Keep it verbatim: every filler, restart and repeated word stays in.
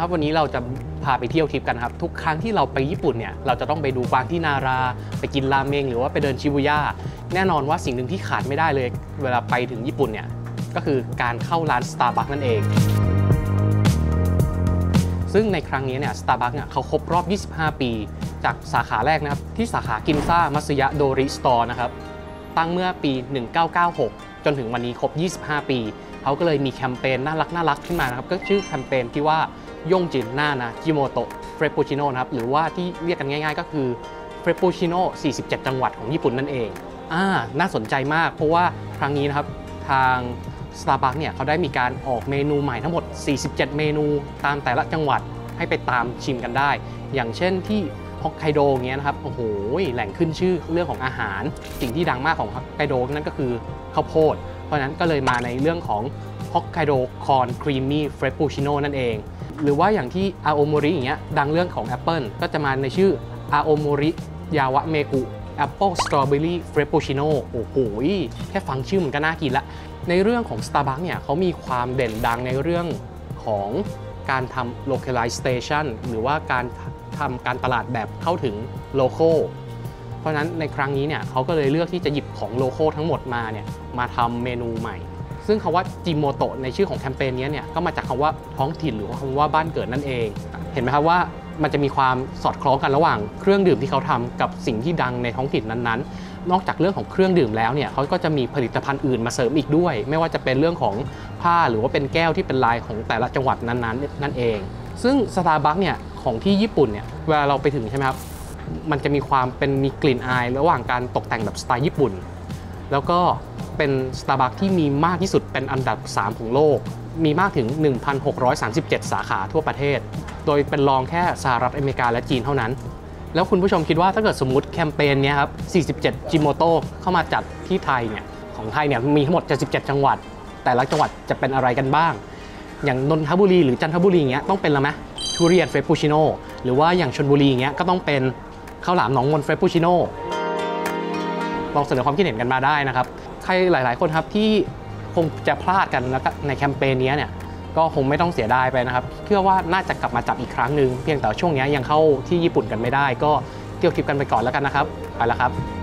ครับวันนี้เราจะพาไปเที่ยวทริปกันครับทุกครั้งที่เราไปญี่ปุ่นเนี่ยเราจะต้องไปดูกวางที่นาราไปกินราเมงหรือว่าไปเดินชิบูย่าแน่นอนว่าสิ่งหนึ่งที่ขาดไม่ได้เลยเวลาไปถึงญี่ปุ่นเนี่ยก็คือการเข้าร้าน Starbucks นั่นเองซึ่งในครั้งนี้เนี่ย Starbucks เนี่ยเขาครบรอบยี่สิบห้าปีจากสาขาแรกนะครับที่สาขากินซ่ามัตสึยะโดริสตอร์นะครับตั้งเมื่อปีหนึ่งเก้าเก้าหกจนถึงวันนี้ครบยี่สิบห้าปีเขาก็เลยมีแคมเปญน่ารักน่ารักขึ้นมานะครับก็ชื่อแคมเปญที่ว่าย่งจินหน้านะจิโมโตะเฟรปปูชิโน่นะครับหรือว่าที่เรียกกันง่ายๆก็คือเฟรปปูชิโน่สี่สิบเจ็ดจังหวัดของญี่ปุ่นนั่นเองอ่าน่าสนใจมากเพราะว่าครั้งนี้นะครับทาง Starbucks เนี่ยเขาได้มีการออกเมนูใหม่ทั้งหมดสี่สิบเจ็ดเมนูตามแต่ละจังหวัดให้ไปตามชิมกันได้อย่างเช่นที่ฮอกไกโดเงี้ยนะครับโอ้โหแหล่งขึ้นชื่อเรื่องของอาหารสิ่งที่ดังมากของฮอกไกโดนั่นก็คือข้าวโพดเพราะฉะนั้นก็เลยมาในเรื่องของฮอกไกโดคอนครีมมี่เฟรปปูชิโน่นั่นเองหรือว่าอย่างที่อาโอโมริอย่างเงี้ยดังเรื่องของ Apple ก็จะมาในชื่ออาโอโมริยาวะเมกุ Apple Strawberry Frappuccino โอ้โหแค่ฟังชื่อมันก็น่ากินละในเรื่องของ Starbucks เนี่ยเขามีความเด่นดังในเรื่องของการทำ localization หรือว่าการทำการตลาดแบบเข้าถึง local เพราะฉะนั้นในครั้งนี้เนี่ยเขาก็เลยเลือกที่จะหยิบของ local ทั้งหมดมาเนี่ยมาทำเมนูใหม่ซึ่งคำว่าจิโมโตะในชื่อของแคมเปญนี้เนี่ยก็มาจากคำว่าท้องถิ่นหรือว่าคำว่าบ้านเกิดนั่นเองเห็นไหมครับว่ามันจะมีความสอดคล้องกันระหว่างเครื่องดื่มที่เขาทำกับสิ่งที่ดังในท้องถิ่นนั้นๆนอกจากเรื่องของเครื่องดื่มแล้วเนี่ยเขาก็จะมีผลิตภัณฑ์อื่นมาเสริมอีกด้วยไม่ว่าจะเป็นเรื่องของผ้าหรือว่าเป็นแก้วที่เป็นลายของแต่ละจังหวัดนั้นๆนั่นเองซึ่ง Starbucks เนี่ยของที่ญี่ปุ่นเนี่ยเวลาเราไปถึงใช่ไหมครับมันจะมีความเป็นมีกลิ่นอายระหว่างการตกแต่งแบบสไตล์ญี่ปุ่นแล้วก็เป็น Starbucks ที่มีมากที่สุดเป็นอันดับสามของโลกมีมากถึง หนึ่งพันหกร้อยสามสิบเจ็ด สาขาทั่วประเทศโดยเป็นรองแค่สหรัฐอเมริกาและจีนเท่านั้นแล้วคุณผู้ชมคิดว่าถ้าเกิดสมมุติแคมเปญนี้ครับสี่สิบเจ็ดจิโมโตะเข้ามาจัดที่ไทยเนี่ยของไทยเนี่ยมีทั้งหมดเจ็ดสิบเจ็ดจังหวัดแต่ละจังหวัดจะเป็นอะไรกันบ้างอย่างนนทบุรีหรือจันทบุรีอย่างเงี้ยต้องเป็นละไหมทุเรียนเฟรปปูชิโน่หรือว่าอย่างชลบุรีอย่างเงี้ยก็ต้องเป็นข้าวหลามหนองมนเฟรปปูชิโน่ลองเสนอความคิดเห็นกันมาได้นะครับใครหลายๆคนครับที่คงจะพลาดกันแล้วในแคมเปญนี้เนี่ยก็คงไม่ต้องเสียดายไปนะครับเชื่อว่าน่าจะกลับมาจัดอีกครั้งหนึ่งเพียงแต่ช่วงนี้ยังเข้าที่ญี่ปุ่นกันไม่ได้ก็เที่ยวทริปกันไปก่อนแล้วกันนะครับไปแล้วครับ